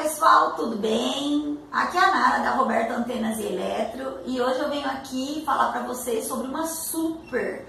pessoal, tudo bem? Aqui é a Nara da Roberto Antenas e Eletro e hoje eu venho aqui falar para vocês sobre uma super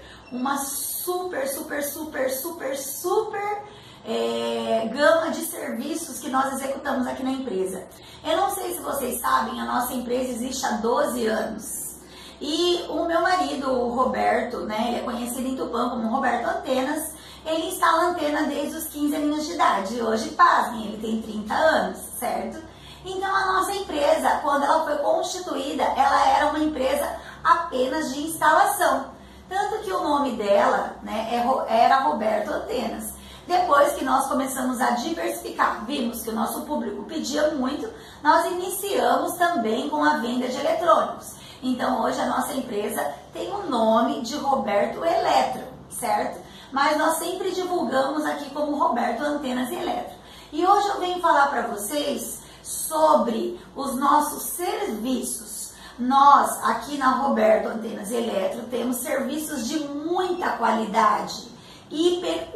gama de serviços que nós executamos aqui na empresa. Eu não sei se vocês sabem, a nossa empresa existe há 12 anos e o meu marido, o Roberto, né, ele é conhecido em Tupã como Roberto Antenas. Ele instala antena desde os 15 aninhos de idade. Hoje, pasmem, ele tem 30 anos, certo? Então, a nossa empresa, quando ela foi constituída, ela era uma empresa apenas de instalação. Tanto que o nome dela, né, era Roberto Antenas. Depois que nós começamos a diversificar, vimos que o nosso público pedia muito, nós iniciamos também com a venda de eletrônicos. Então, hoje a nossa empresa tem o nome de Roberto Eletro, certo? Mas nós sempre divulgamos aqui como Roberto Antenas e Eletro. E hoje eu venho falar para vocês sobre os nossos serviços. Nós, aqui na Roberto Antenas e Eletro, temos serviços de muita qualidade. Hiper,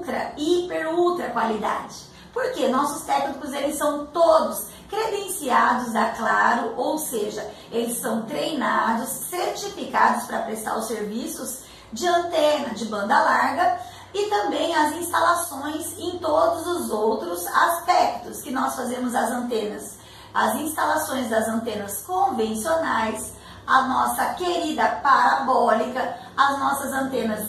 ultra qualidade. Porque nossos técnicos, eles são todos credenciados da Claro, ou seja, eles são treinados, certificados para prestar os serviços de antena, de banda larga e também as instalações em todos os outros aspectos que nós fazemos as antenas. As instalações das antenas convencionais, a nossa querida parabólica, as nossas antenas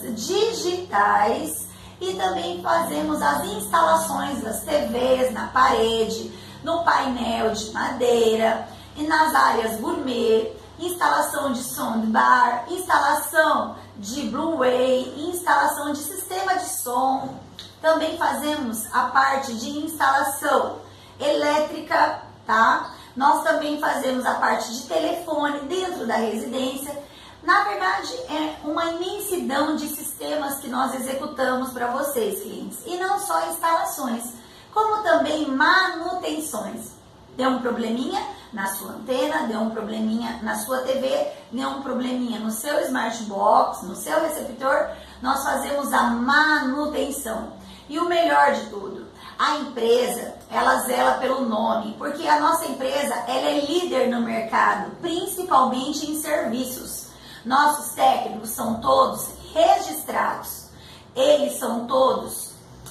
digitais e também fazemos as instalações das TVs na parede, no painel de madeira e nas áreas gourmet, instalação de soundbar, instalação de Blu-ray, instalação de sistema de som. Também fazemos a parte de instalação elétrica, tá? Nós também fazemos a parte de telefone dentro da residência. Na verdade, é uma imensidão de sistemas que nós executamos para vocês, clientes. E não só instalações, como também manutenções. Deu um probleminha na sua antena, deu um probleminha na sua TV, deu um probleminha no seu smart box, no seu receptor, nós fazemos a manutenção. E o melhor de tudo, a empresa, ela zela pelo nome, porque a nossa empresa, ela é líder no mercado, principalmente em serviços. Nossos técnicos são todos registrados, eles são todos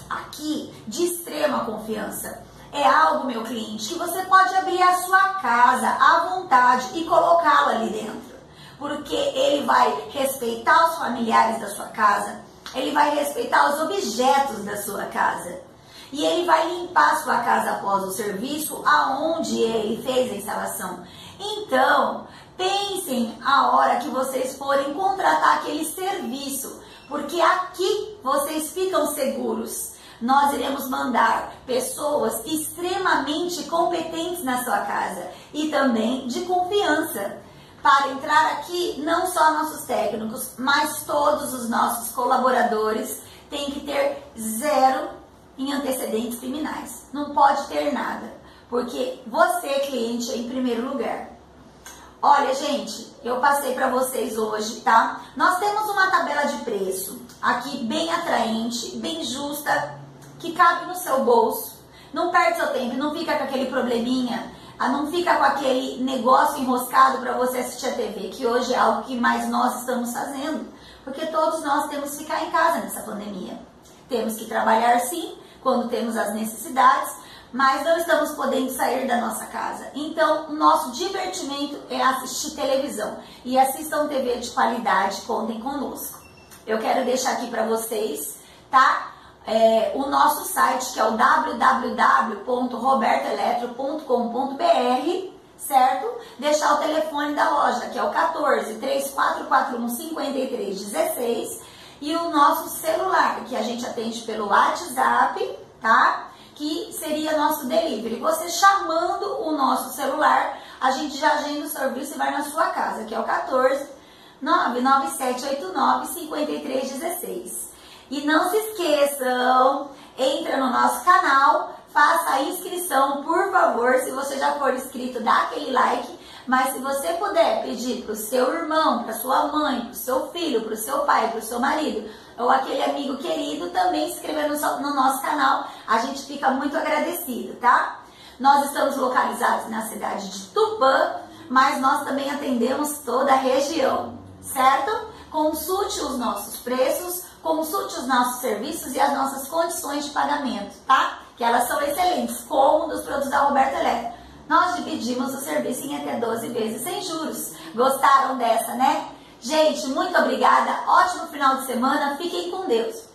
aqui de extrema confiança. É algo, meu cliente, que você pode abrir a sua casa à vontade e colocá-lo ali dentro. Porque ele vai respeitar os familiares da sua casa, ele vai respeitar os objetos da sua casa. E ele vai limpar a sua casa após o serviço aonde ele fez a instalação. Então, pensem a hora que vocês forem contratar aquele serviço, porque aqui vocês ficam seguros. Nós iremos mandar pessoas extremamente competentes na sua casa e também de confiança. Para entrar aqui, não só nossos técnicos, mas todos os nossos colaboradores têm que ter 0 em antecedentes criminais. Não pode ter nada, porque você, cliente, é em primeiro lugar. Olha, gente, eu passei para vocês hoje, tá? Nós temos uma tabela de preço aqui bem atraente, bem justa, que cabe no seu bolso. Não perde seu tempo, não fica com aquele probleminha, não fica com aquele negócio enroscado para você assistir a TV, que hoje é algo que mais nós estamos fazendo, porque todos nós temos que ficar em casa nessa pandemia. Temos que trabalhar sim, quando temos as necessidades, mas não estamos podendo sair da nossa casa. Então, o nosso divertimento é assistir televisão. E assistam TV de qualidade, contem conosco. Eu quero deixar aqui para vocês, tá? O nosso site, que é o www.robertoeletro.com.br, certo? Deixar o telefone da loja, que é o 14 3441 5316, e o nosso celular, que a gente atende pelo WhatsApp, tá? Que seria nosso delivery. Você chamando o nosso celular, a gente já agenda o serviço e vai na sua casa, que é o 14 99789 5316. E não se esqueçam, entra no nosso canal, faça a inscrição, por favor. Se você já for inscrito, dá aquele like. Mas se você puder pedir para o seu irmão, para sua mãe, para o seu filho, para o seu pai, para o seu marido, ou aquele amigo querido, também se inscrever no nosso canal, a gente fica muito agradecido, tá? Nós estamos localizados na cidade de Tupã, mas nós também atendemos toda a região, certo? Consulte os nossos preços, consulte os nossos serviços e as nossas condições de pagamento, tá? Que elas são excelentes, como dos produtos da Roberta Eletro. Nós dividimos o serviço em até 12 vezes sem juros. Gostaram dessa, né? Gente, muito obrigada, ótimo final de semana, fiquem com Deus.